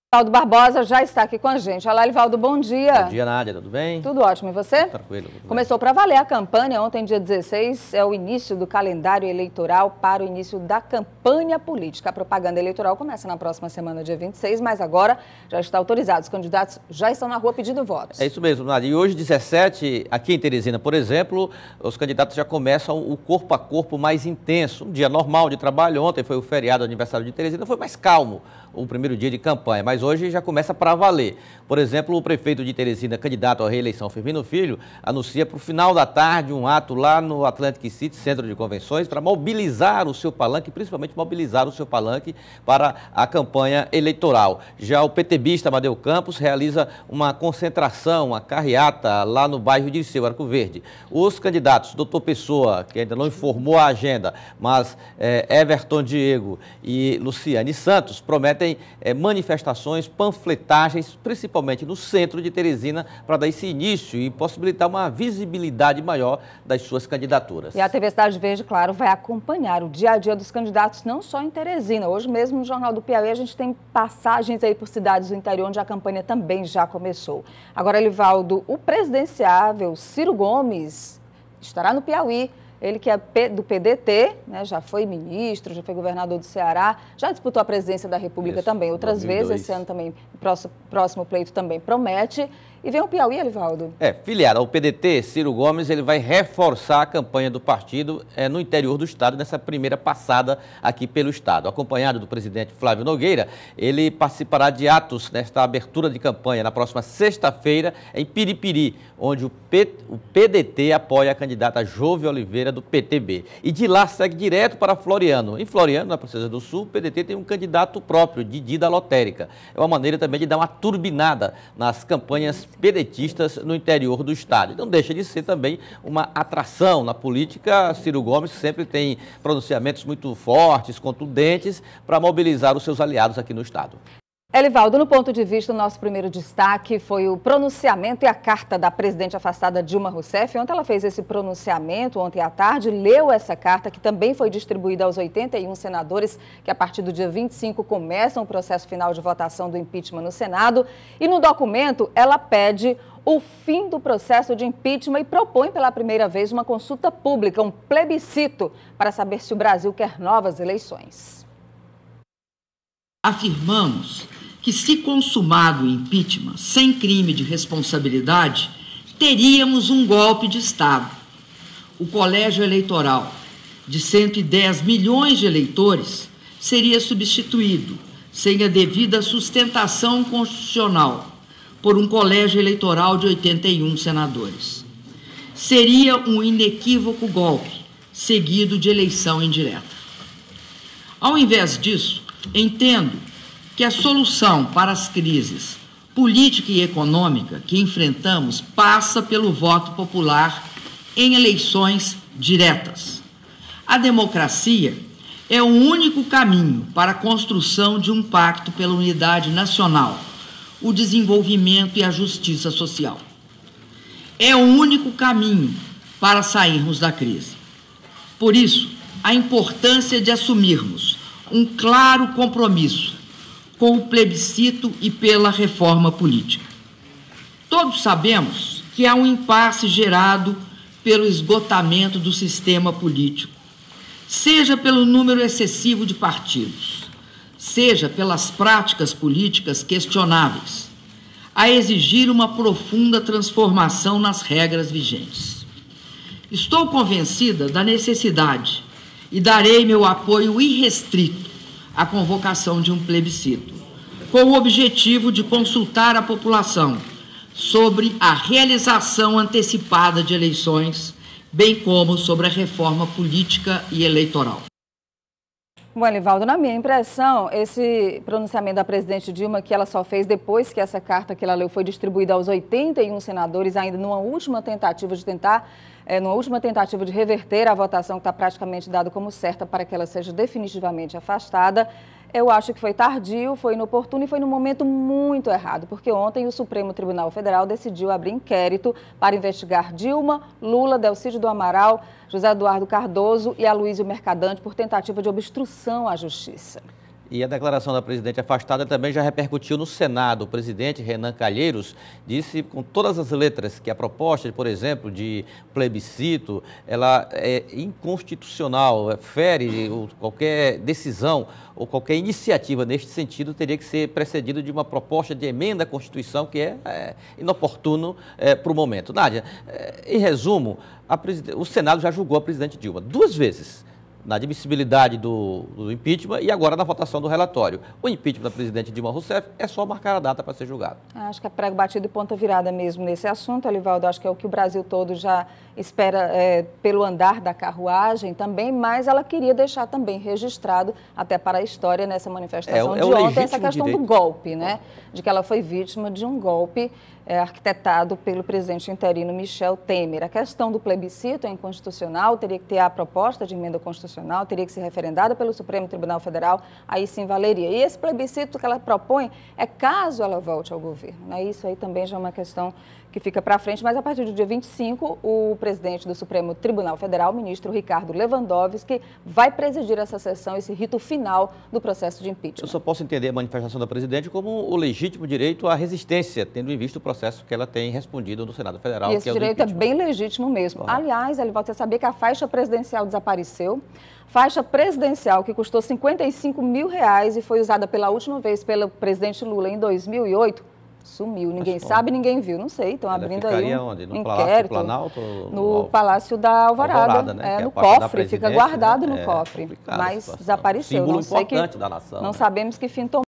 Livaldo Barbosa já está aqui com a gente. Olá, Livaldo, bom dia. Bom dia, Nádia, tudo bem? Tudo ótimo, e você? Tranquilo. Começou para valer a campanha, ontem, dia 16, é o início do calendário eleitoral para o início da campanha política. A propaganda eleitoral começa na próxima semana, dia 26, mas agora já está autorizado. Os candidatos já estão na rua pedindo votos. É isso mesmo, Nádia. E hoje, 17, aqui em Teresina, por exemplo, os candidatos já começam o corpo a corpo mais intenso. Um dia normal de trabalho, ontem foi o feriado, aniversário de Teresina, foi mais calmo o primeiro dia de campanha, mas hoje já começa para valer. Por exemplo, o prefeito de Teresina, candidato à reeleição, Firmino Filho, anuncia para o final da tarde um ato lá no Atlantic City, Centro de Convenções, para mobilizar o seu palanque, principalmente mobilizar o seu palanque para a campanha eleitoral. Já o PTBista Amadeu Campos realiza uma concentração, uma carreata lá no bairro de Liceu, Arco Verde. Os candidatos, doutor Pessoa, que ainda não informou a agenda, mas Everton Diego e Luciane Santos prometem manifestações, panfletagens, principalmente no centro de Teresina, para dar esse início e possibilitar uma visibilidade maior das suas candidaturas. E a TV Cidade Verde, claro, vai acompanhar o dia a dia dos candidatos, não só em Teresina. Hoje mesmo no Jornal do Piauí a gente tem passagens aí por cidades do interior, onde a campanha também já começou. Agora, Livaldo, o presidenciável Ciro Gomes estará no Piauí. Ele que é do PDT, né, já foi ministro, já foi governador do Ceará, já disputou a presidência da República também outras vezes, esse ano também, próximo pleito também promete. E vem o Piauí, Livaldo? Filiado ao PDT, Ciro Gomes, ele vai reforçar a campanha do partido no interior do estado, nessa primeira passada aqui pelo estado. Acompanhado do presidente Flávio Nogueira, ele participará de atos nesta abertura de campanha na próxima sexta-feira em Piripiri, onde o PDT apoia a candidata Jove Oliveira do PTB. E de lá segue direto para Floriano. Em Floriano, na Princesa do Sul, o PDT tem um candidato próprio, Dida Lotérica. É uma maneira também de dar uma turbinada nas campanhas pedetistas no interior do estado. Não deixa de ser também uma atração na política. Ciro Gomes sempre tem pronunciamentos muito fortes, contundentes, para mobilizar os seus aliados aqui no estado. Livaldo, no ponto de vista, o nosso primeiro destaque foi o pronunciamento e a carta da presidente afastada Dilma Rousseff. Ontem ela fez esse pronunciamento, ontem à tarde, leu essa carta que também foi distribuída aos 81 senadores que a partir do dia 25 começam o processo final de votação do impeachment no Senado. E no documento ela pede o fim do processo de impeachment e propõe pela primeira vez uma consulta pública, um plebiscito, para saber se o Brasil quer novas eleições. Afirmamos que, se consumado o impeachment sem crime de responsabilidade, teríamos um golpe de Estado. O colégio eleitoral de 110 milhões de eleitores seria substituído, sem a devida sustentação constitucional, por um colégio eleitoral de 81 senadores. Seria um inequívoco golpe, seguido de eleição indireta. Ao invés disso, entendo que a solução para as crises política e econômica que enfrentamos passa pelo voto popular em eleições diretas. A democracia é o único caminho para a construção de um pacto pela unidade nacional, o desenvolvimento e a justiça social. É o único caminho para sairmos da crise. Por isso, a importância de assumirmos um claro compromisso com o plebiscito e pela reforma política. Todos sabemos que há um impasse gerado pelo esgotamento do sistema político, seja pelo número excessivo de partidos, seja pelas práticas políticas questionáveis, a exigir uma profunda transformação nas regras vigentes. Estou convencida da necessidade e darei meu apoio irrestrito à convocação de um plebiscito, com o objetivo de consultar a população sobre a realização antecipada de eleições, bem como sobre a reforma política e eleitoral. Bom, Livaldo, na minha impressão, esse pronunciamento da presidente Dilma, que ela só fez depois que essa carta que ela leu foi distribuída aos 81 senadores, ainda numa última tentativa de reverter a votação que está praticamente dada como certa para que ela seja definitivamente afastada, eu acho que foi tardio, foi inoportuno e foi num momento muito errado, porque ontem o Supremo Tribunal Federal decidiu abrir inquérito para investigar Dilma, Lula, Delcídio do Amaral, José Eduardo Cardoso e Aloysio Mercadante por tentativa de obstrução à justiça. E a declaração da presidente afastada também já repercutiu no Senado. O presidente Renan Calheiros disse com todas as letras que a proposta, por exemplo, de plebiscito, ela é inconstitucional, fere qualquer decisão ou qualquer iniciativa neste sentido teria que ser precedida de uma proposta de emenda à Constituição que é inoportuno para o momento. Nádia, em resumo, o Senado já julgou a presidente Dilma 2 vezes. Na admissibilidade do impeachment e agora na votação do relatório. O impeachment da presidente Dilma Rousseff é só marcar a data para ser julgado. Acho que é prego batido e ponta virada mesmo nesse assunto, Alivaldo. Acho que é o que o Brasil todo já espera pelo andar da carruagem também, mas ela queria deixar também registrado, até para a história, nessa manifestação de ontem, essa questão do golpe, né? De que ela foi vítima de um golpe arquitetado pelo presidente interino Michel Temer. A questão do plebiscito é inconstitucional, teria que ter a proposta de emenda constitucional, teria que ser referendada pelo Supremo Tribunal Federal, aí sim valeria. E esse plebiscito que ela propõe é caso ela volte ao governo, né? Isso aí também já é uma questão que fica para frente, mas a partir do dia 25, o presidente do Supremo Tribunal Federal, o ministro Ricardo Lewandowski, vai presidir essa sessão, esse rito final do processo de impeachment. Eu só posso entender a manifestação da presidente como o legítimo direito à resistência, tendo em vista o processo que ela tem respondido no Senado Federal. E esse direito é bem legítimo mesmo. Aliás, Alivaldo, você sabia que a faixa presidencial desapareceu? Faixa presidencial que custou R$55 mil e foi usada pela última vez pelo presidente Lula em 2008, sumiu. Ninguém sabe, ninguém viu. Não sei, estão abrindo aí onde? No inquérito. Palácio do Planalto? No Palácio da Alvorada. Né? No cofre, fica guardado no né? cofre. Mas desapareceu. desapareceu. Símbolo não sei importante da nação. Não né? sabemos que fim tomou.